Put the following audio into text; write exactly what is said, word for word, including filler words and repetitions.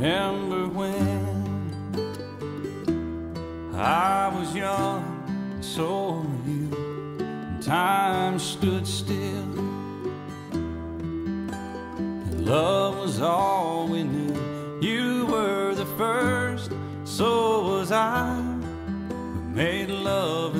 remember when I was young, and so were you, and time stood still, and love was all we knew. You were the first, so was I. We made love